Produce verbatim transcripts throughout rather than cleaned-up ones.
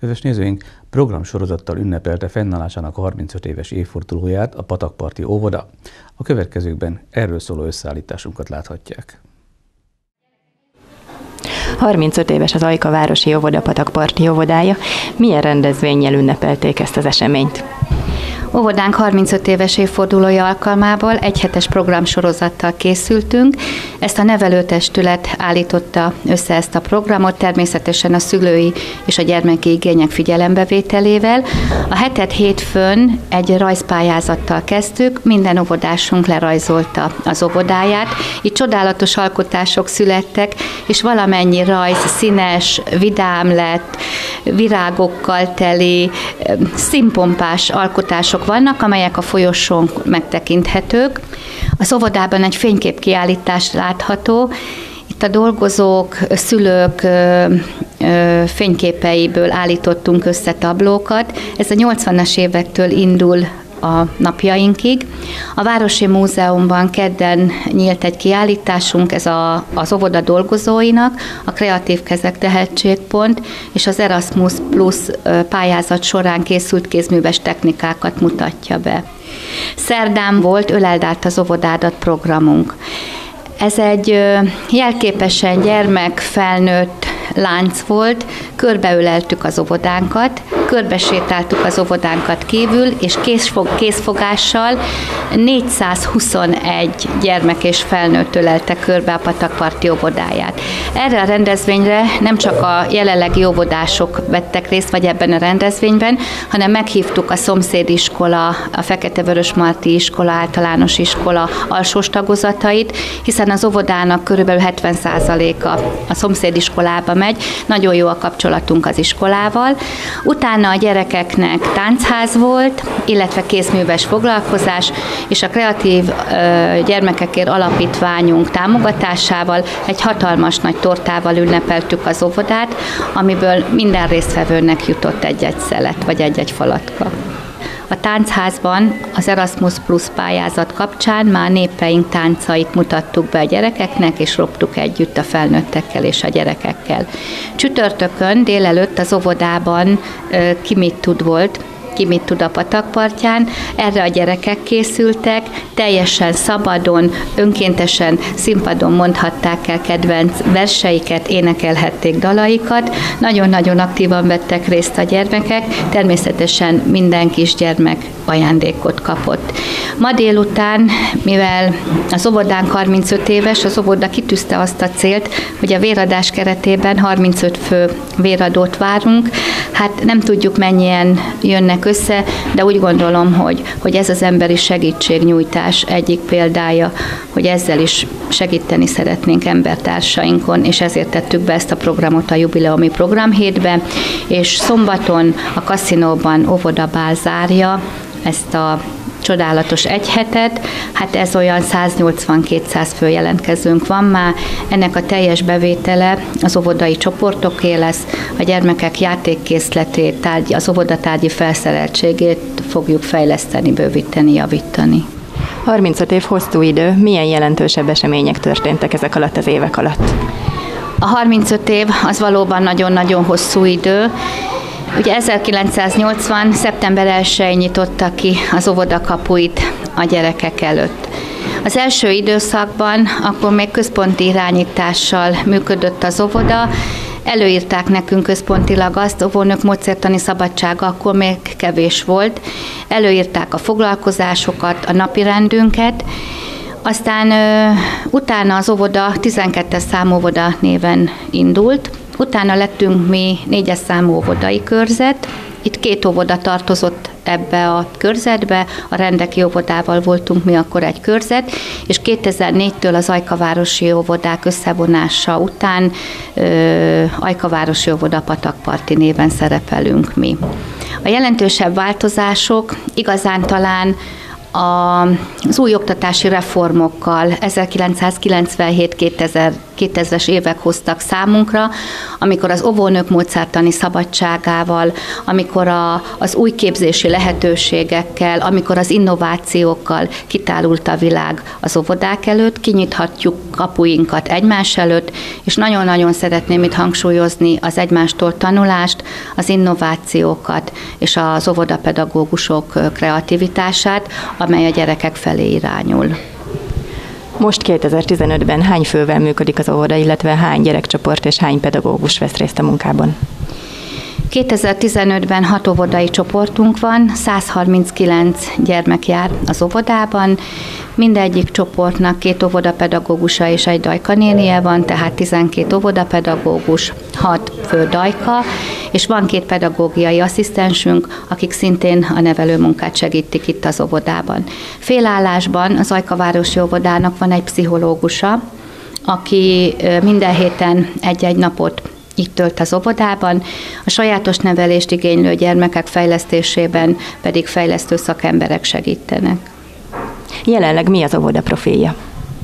Közös nézőink, programsorozattal ünnepelte fennállásának a harmincöt éves évfordulóját a Patakparti óvoda. A következőkben erről szóló összeállításunkat láthatják. harmincöt éves az Ajka városi óvoda Patakparti óvodája. Milyen rendezvénnyel ünnepelték ezt az eseményt? Óvodánk harmincöt éves évfordulója alkalmából egyhetes programsorozattal készültünk. Ezt a nevelőtestület állította össze ezt a programot, természetesen a szülői és a gyermeki igények figyelembevételével. A hetet hétfőn egy rajzpályázattal kezdtük, minden óvodásunk lerajzolta az óvodáját. Itt csodálatos alkotások születtek, és valamennyi rajz színes, vidám lett, virágokkal teli, színpompás alkotások vannak, amelyek a folyosón megtekinthetők. Az óvodában egy fényképkiállítás látható. Itt a dolgozók, szülők fényképeiből állítottunk össze tablókat. Ez a nyolcvanas évektől indul a napjainkig. A Városi Múzeumban kedden nyílt egy kiállításunk, ez a, az óvoda dolgozóinak, a Kreatív Kezek Tehetségpont és az Erasmus Plus pályázat során készült kézműves technikákat mutatja be. Szerdán volt Öleld át az óvodádat programunk. Ez egy jelképesen gyermek-felnőtt lánc volt, körbeöleltük az óvodánkat, körbesétáltuk az óvodánkat kívül, és készfog, készfogással négyszázhuszonegy gyermek és felnőtt ölelte körbe a Patakparti óvodáját. Erre a rendezvényre nem csak a jelenlegi óvodások vettek részt, vagy ebben a rendezvényben, hanem meghívtuk a szomszédiskola, a Feketevörösmarty iskola, általános iskola alsós tagozatait, hiszen az óvodának körülbelül hetven százaléka a szomszédiskolába megy, nagyon jó a kapcsolatunk az iskolával. Utána a gyerekeknek táncház volt, illetve kézműves foglalkozás, és a Kreatív Gyermekekért Alapítványunk támogatásával egy hatalmas nagy tortával ünnepeltük az óvodát, amiből minden résztvevőnek jutott egy-egy szelet, vagy egy-egy falatka. A táncházban az Erasmus Plus pályázat kapcsán már népeink táncait mutattuk be a gyerekeknek, és roptuk együtt a felnőttekkel és a gyerekekkel. Csütörtökön délelőtt az óvodában Ki mit tud volt, Ki mit tud a Patakpartján. Erre a gyerekek készültek, teljesen szabadon, önkéntesen színpadon mondhatták el kedvenc verseiket, énekelhették dalaikat. Nagyon-nagyon aktívan vettek részt a gyermekek, természetesen minden kisgyermek ajándékot kapott. Ma délután, mivel az óvodánk harmincöt éves, az óvoda kitűzte azt a célt, hogy a véradás keretében harmincöt fő véradót várunk. Hát nem tudjuk, mennyien jönnek össze, de úgy gondolom, hogy, hogy ez az emberi segítségnyújtás egyik példája, hogy ezzel is segíteni szeretnénk embertársainkon, és ezért tettük be ezt a programot a jubileumi programhétbe, és szombaton a kaszinóban óvodabál zárja ezt a csodálatos egy hetet, hát ez olyan száznyolcvan-kétszáz fő jelentkezőnk van már, ennek a teljes bevétele az óvodai csoportoké lesz, a gyermekek játékkészletét, tárgy, az óvodatárgyi felszereltségét fogjuk fejleszteni, bővíteni, javítani. harmincöt év hosszú idő, milyen jelentősebb események történtek ezek alatt az évek alatt? A harmincöt év az valóban nagyon-nagyon hosszú idő. Ugye ezerkilencszáznyolcvan. szeptember elsején nyitotta ki az óvoda kapuit a gyerekek előtt. Az első időszakban akkor még központi irányítással működött az óvoda, előírták nekünk központilag azt, óvónők módszertani szabadsága akkor még kevés volt, előírták a foglalkozásokat, a napirendünket, aztán ö, utána az óvoda tizenkettes számú óvoda néven indult, utána lettünk mi négyes számú óvodai körzet, itt két óvoda tartozott ebbe a körzetbe, a Rendeki óvodával voltunk mi akkor egy körzet, és kétezer-négytől az Ajkavárosi óvodák összevonása után ö, Ajkavárosi óvoda Patakparti néven szerepelünk mi. A jelentősebb változások igazán talán az új oktatási reformokkal ezerkilencszázkilencvenhét-kétezres évek hoztak számunkra, amikor az óvónők módszertani szabadságával, amikor a, az új képzési lehetőségekkel, amikor az innovációkkal kitárult a világ az óvodák előtt, kinyithatjuk kapuinkat egymás előtt, és nagyon-nagyon szeretném itt hangsúlyozni az egymástól tanulást, az innovációkat és az óvodapedagógusok kreativitását, amely a gyerekek felé irányul. Most kétezer-tizenötben hány fővel működik az óvoda, illetve hány gyerekcsoport és hány pedagógus vesz részt a munkában? kétezer-tizenötben hat óvodai csoportunk van, száz harminckilenc gyermek jár az óvodában, mindegyik csoportnak két óvodapedagógusa és egy dajkanénie van, tehát tizenkét óvodapedagógus, hat fő dajka, és van két pedagógiai asszisztensünk, akik szintén a nevelőmunkát segítik itt az óvodában. Félállásban az Ajkavárosi óvodának van egy pszichológusa, aki minden héten egy-egy napot itt tölt az óvodában, a sajátos nevelést igénylő gyermekek fejlesztésében pedig fejlesztő szakemberek segítenek. Jelenleg mi az óvoda profilja?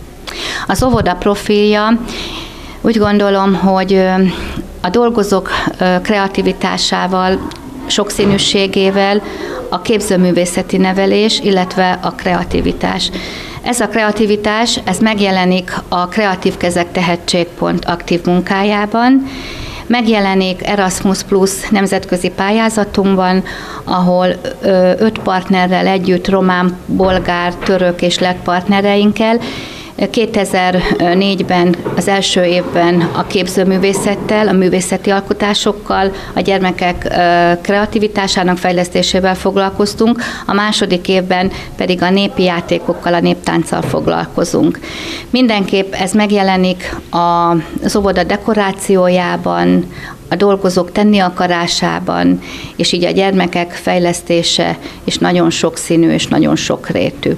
Az óvoda profilja, úgy gondolom, hogy a dolgozók kreativitásával, sokszínűségével, a képzőművészeti nevelés, illetve a kreativitás. Ez a kreativitás, ez megjelenik a Kreatív Kezek Tehetségpont aktív munkájában, megjelenik Erasmus Plus nemzetközi pályázatunkban, ahol öt partnerrel együtt, román, bolgár, török és lett partnereinkkel, kétezer-négyben az első évben a képzőművészettel, a művészeti alkotásokkal, a gyermekek kreativitásának fejlesztésével foglalkoztunk, a második évben pedig a népi játékokkal, a néptánccal foglalkozunk. Mindenképp ez megjelenik az óvoda dekorációjában, a dolgozók tenni akarásában, és így a gyermekek fejlesztése is nagyon sokszínű és nagyon sokrétű.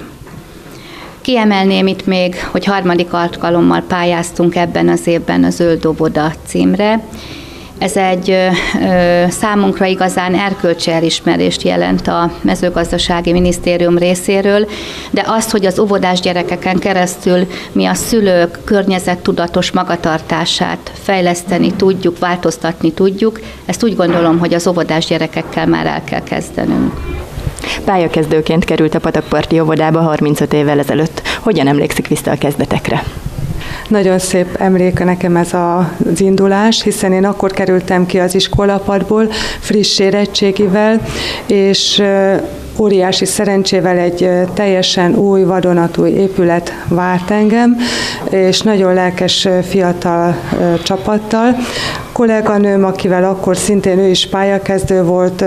Kiemelném itt még, hogy harmadik alkalommal pályáztunk ebben az évben a Zöld óvoda címre. Ez egy ö, számunkra igazán erkölcsi elismerést jelent a mezőgazdasági minisztérium részéről, de azt, hogy az óvodás gyerekeken keresztül mi a szülők környezettudatos magatartását fejleszteni tudjuk, változtatni tudjuk, ezt úgy gondolom, hogy az óvodás gyerekekkel már el kell kezdenünk. Pályakezdőként került a Patakparti óvodába harmincöt évvel ezelőtt. Hogyan emlékszik vissza a kezdetekre? Nagyon szép emléke nekem ez az indulás, hiszen én akkor kerültem ki az iskolapadból, friss érettségivel, és óriási szerencsével egy teljesen új, vadonatúj épület várt engem, és nagyon lelkes fiatal csapattal. Kolléganőm, akivel akkor szintén ő is pályakezdő volt,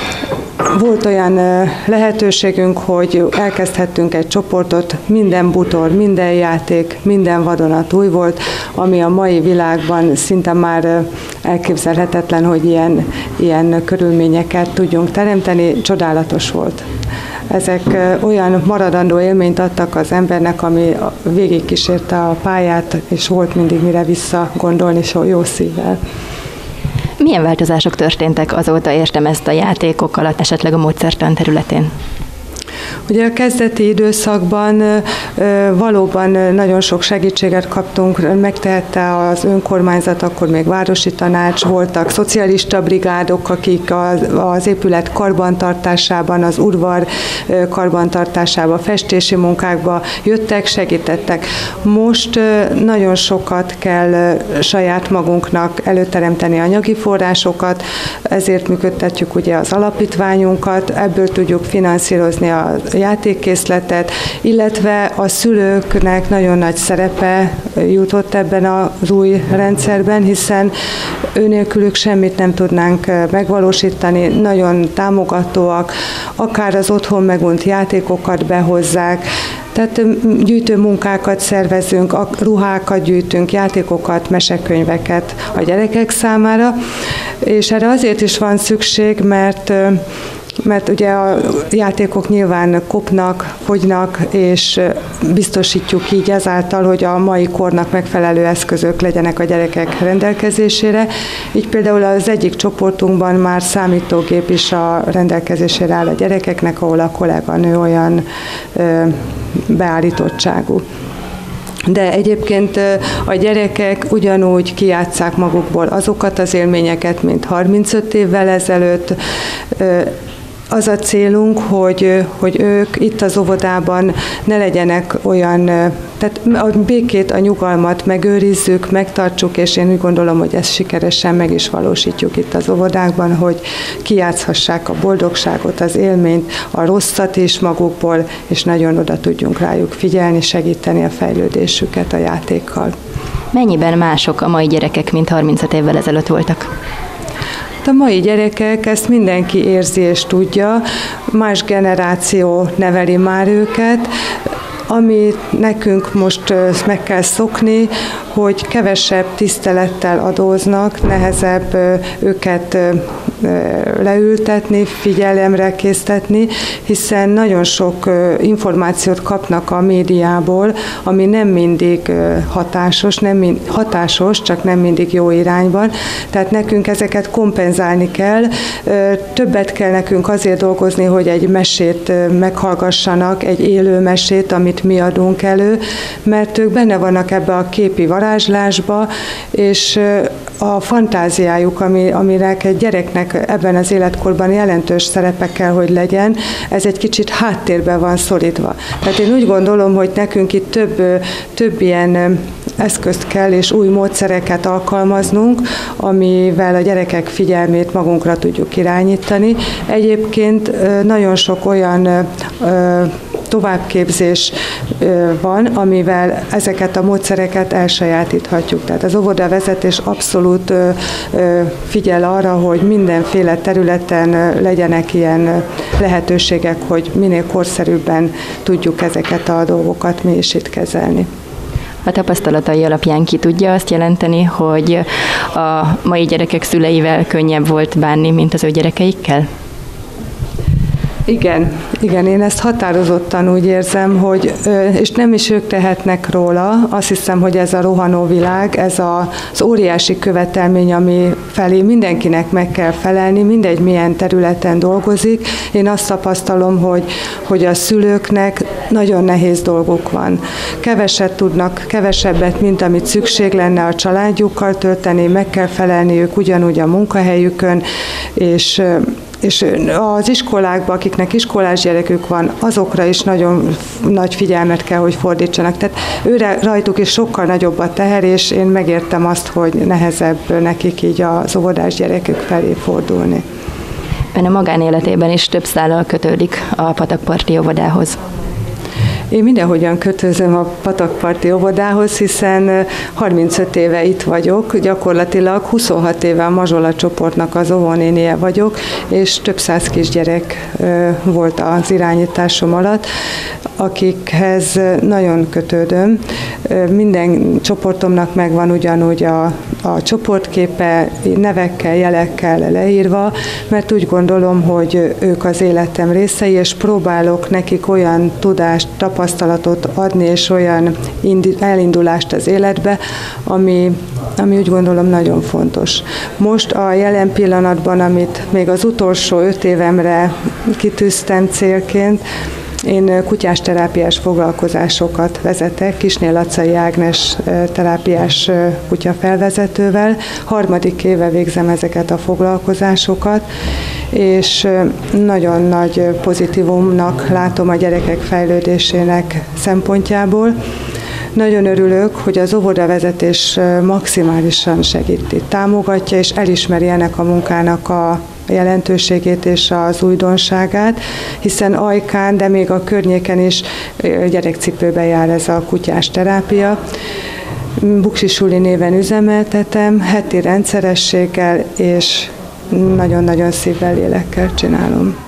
volt olyan lehetőségünk, hogy elkezdhettünk egy csoportot, minden butor, minden játék, minden vadonatúj volt, ami a mai világban szinte már elképzelhetetlen, hogy ilyen, ilyen körülményeket tudjunk teremteni, csodálatos volt. Ezek olyan maradandó élményt adtak az embernek, ami végigkísérte a pályát, és volt mindig mire visszagondolni, so jó szívvel. Milyen változások történtek azóta, értem ezt a játékok alatt, esetleg a módszertan területén? Ugye a kezdeti időszakban valóban nagyon sok segítséget kaptunk, megtehette az önkormányzat, akkor még városi tanács, voltak szocialista brigádok, akik az, az épület karbantartásában, az udvar karbantartásában, festési munkákba jöttek, segítettek. Most nagyon sokat kell saját magunknak előteremteni anyagi forrásokat, ezért működtetjük ugye az alapítványunkat, ebből tudjuk finanszírozni a játékkészletet, illetve a szülőknek nagyon nagy szerepe jutott ebben az új rendszerben, hiszen őnélkülük semmit nem tudnánk megvalósítani, nagyon támogatóak, akár az otthon megunt játékokat behozzák, tehát gyűjtő munkákat szervezünk, ruhákat gyűjtünk, játékokat, mesekönyveket a gyerekek számára, és erre azért is van szükség, mert mert ugye a játékok nyilván kopnak, fogynak, és biztosítjuk így ezáltal, hogy a mai kornak megfelelő eszközök legyenek a gyerekek rendelkezésére. Így például az egyik csoportunkban már számítógép is a rendelkezésére áll a gyerekeknek, ahol a kolléganő olyan ö, beállítottságú. De egyébként a gyerekek ugyanúgy kijátsszák magukból azokat az élményeket, mint harmincöt évvel ezelőtt. az a célunk, hogy, hogy ők itt az óvodában ne legyenek olyan, tehát a békét, a nyugalmat megőrizzük, megtartsuk, és én úgy gondolom, hogy ezt sikeresen meg is valósítjuk itt az óvodákban, hogy kijátszhassák a boldogságot, az élményt, a rosszat is magukból, és nagyon oda tudjunk rájuk figyelni, segíteni a fejlődésüket a játékkal. Mennyiben mások a mai gyerekek, mint harmincöt évvel ezelőtt voltak? A mai gyerekek ezt mindenki érzi és tudja, más generáció neveli már őket, ami nekünk most meg kell szokni, hogy kevesebb tisztelettel adóznak, nehezebb őket leültetni, figyelemre késztetni, hiszen nagyon sok információt kapnak a médiából, ami nem mindig hatásos, nem mind, hatásos, csak nem mindig jó irányban. Tehát nekünk ezeket kompenzálni kell. Többet kell nekünk azért dolgozni, hogy egy mesét meghallgassanak, egy élő mesét, amit mi adunk elő, mert ők benne vannak ebbe a képi varázslásba, és a fantáziájuk, ami, aminek egy gyereknek ebben az életkorban jelentős szerepe kell, hogy legyen, ez egy kicsit háttérbe van szorítva. Tehát én úgy gondolom, hogy nekünk itt több, több ilyen eszközt kell és új módszereket alkalmaznunk, amivel a gyerekek figyelmét magunkra tudjuk irányítani. Egyébként nagyon sok olyan továbbképzés van, amivel ezeket a módszereket elsajátíthatjuk. Tehát az óvodavezetés abszolút figyel arra, hogy mindenféle területen legyenek ilyen lehetőségek, hogy minél korszerűbben tudjuk ezeket a dolgokat mi is itt kezelni. A tapasztalatai alapján ki tudja azt jelenteni, hogy a mai gyerekek szüleivel könnyebb volt bánni, mint az ő gyerekeikkel? Igen, igen, én ezt határozottan úgy érzem, hogy, és nem is ők tehetnek róla, azt hiszem, hogy ez a rohanó világ, ez az óriási követelmény, ami felé mindenkinek meg kell felelni, mindegy milyen területen dolgozik. Én azt tapasztalom, hogy, hogy a szülőknek nagyon nehéz dolguk van. Keveset tudnak, kevesebbet, mint amit szükség lenne a családjukkal tölteni, meg kell felelniük ugyanúgy a munkahelyükön, és és az iskolákban, akiknek iskolás gyerekük van, azokra is nagyon nagy figyelmet kell, hogy fordítsanak. Tehát őre rajtuk is sokkal nagyobb a teher, és én megértem azt, hogy nehezebb nekik így az óvodás gyerekük felé fordulni. Ön a magánéletében is több szállal kötődik a Patakparti óvodához. Én mindenhogyan kötözöm a Patakparti óvodához, hiszen harmincöt éve itt vagyok, gyakorlatilag huszonhat éve a Mazsola csoportnak az óvónénie vagyok, és több száz kisgyerek volt az irányításom alatt, akikhez nagyon kötődöm. Minden csoportomnak megvan ugyanúgy a, a csoportképe, nevekkel, jelekkel leírva, mert úgy gondolom, hogy ők az életem részei, és próbálok nekik olyan tudást, tapasztalatot adni, és olyan elindulást az életbe, ami, ami úgy gondolom nagyon fontos. Most a jelen pillanatban, amit még az utolsó öt évemre kitűztem célként, én kutyás terápiás foglalkozásokat vezetek, Kisné Lacai Ágnes terápiás kutyafelvezetővel. Harmadik éve végzem ezeket a foglalkozásokat, és nagyon nagy pozitívumnak látom a gyerekek fejlődésének szempontjából. Nagyon örülök, hogy az óvodavezetés maximálisan segíti, támogatja és elismeri ennek a munkának a jelentőségét és az újdonságát, hiszen Ajkán, de még a környéken is gyerekcipőben jár ez a kutyás terápia. Buksi Suli néven üzemeltetem, heti rendszerességgel és nagyon-nagyon szívvel, lélekkel csinálom.